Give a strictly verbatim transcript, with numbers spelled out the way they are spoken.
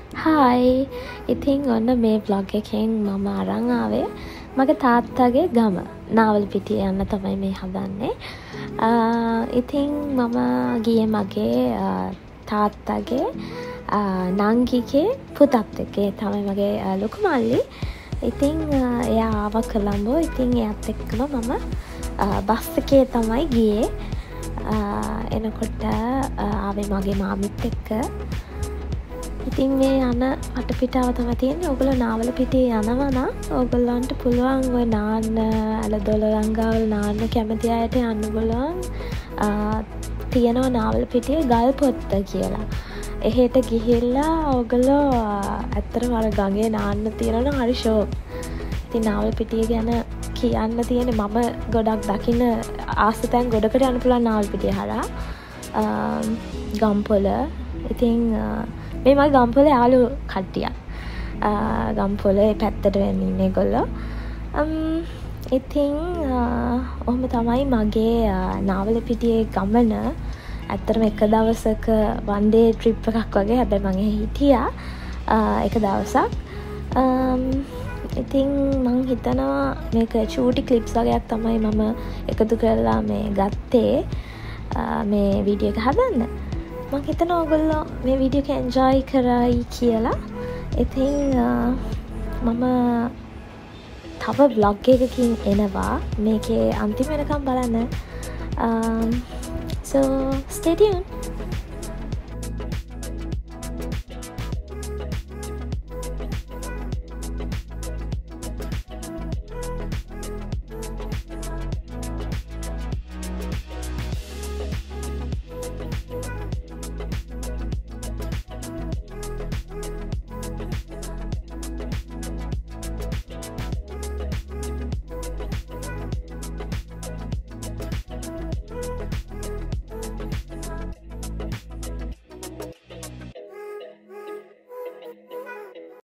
Hi ඉතින් ඔන්න මේ බ්ලොග් එකෙන් මම අරන් ආවේ මගේ තාත්තගේ ගම නාවලපිටිය යන්න තමයි මේ හදන්නේ. ඉතින් මම ගියේ මගේ තාත්තගේ නංගිගේ පුතත් එක්ක. ඒ තමයි මගේ ලොකු මල්ලි. ඉතින් එයා ආවා කොළඹ. ඉතින් එයාත් එක්කම මම බස් එකේ තමයි ගියේ. එනකොට ආවේ මගේ මාමිත් එක්ක. ඉතින් මේ යන වටපිටාව තමයි තියෙන්නේ. ඔයගොල්ලෝ නාවලපිටිය යනවා නම් ඔයගොල්ලන්ට පුළුවන් ඔය නාන්න ඇලදොල රංගාවල නාන්න කැමති අයට යන්න පුළුවන්. තියෙනවා නාවලපිටිය ගල්පොත්ත කියලා. එහෙට ගිහිල්ලා ඔයගොල්ලෝ ඇත්තටම අර ගඟේ නාන්න තියෙනවා හරි ෂෝක්. ඉතින් නාවලපිටිය ගැන කියන්න තියෙන්නේ මම ගොඩක් දකින්න ආස තැන් ගොඩකට යන්න පුළුවන් නාවලපිටිය හරහා. ගම්පොළ. ඉතින් මේ මගේ ගම්පොළ යාළු කට්ටියක්. ගම්පොළ පැත්තට වෙන්න ඉන්නේ ඒගොල්ලෝ. ඉතින් ඔහොම තමයි මගේ නාවලපිටියේ ගමන. ඇත්තටම එක දවසක වන් ඩේ ට්‍රිප් එකක් වගේ. හැබැයි මම හිටියා එක දවසක්. ඉතින් මං හිතනවා මේක චූටි ක්ලිප්ස් වගේක් තමයි මම එකතු කරලා මේ ගත්තේ මේ වීඩියෝ එක හදන්න. මං හිතනවා ඔයගොල්ලෝ මේ වීඩියෝ එක එන්ජොයි කරයි කියලා. ඉතින් මම තව vlog එකකින් එනවා. මේකේ අන්තිම වෙනකම් බලන්න. So stay tuned.